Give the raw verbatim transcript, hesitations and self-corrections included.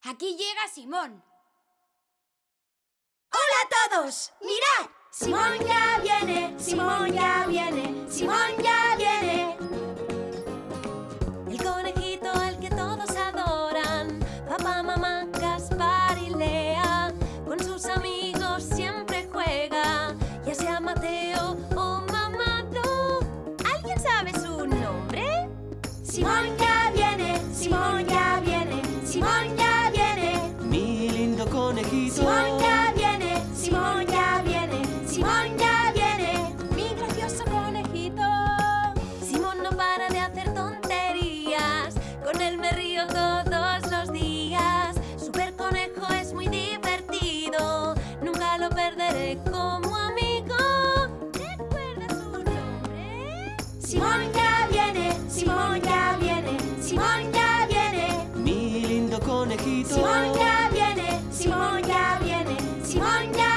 Aquí llega Simón. ¡Hola a todos! ¡Mirad! Simón ya viene, Simón ya viene, Simón ya viene. El conejito al que todos adoran, papá, mamá, Gaspar y Lea. Con sus amigos siempre juega, ya sea Mateo o Mamadou. ¿Alguien sabe su nombre? Simón ya viene, Simón ya viene, Simón ya viene. Mi lindo conejito. Simón ya viene, Simón ya viene, Simón ya viene. Mi gracioso conejito. Simón no para de hacer tonterías, con él me río todos los días. Super conejo es muy divertido, nunca lo perderé como amigo. ¿Recuerda su nombre? Simón ya viene, Simón ya viene, Simón ya viene. Mi lindo conejito. Simón ya viene, Simón ya viene, Simón ya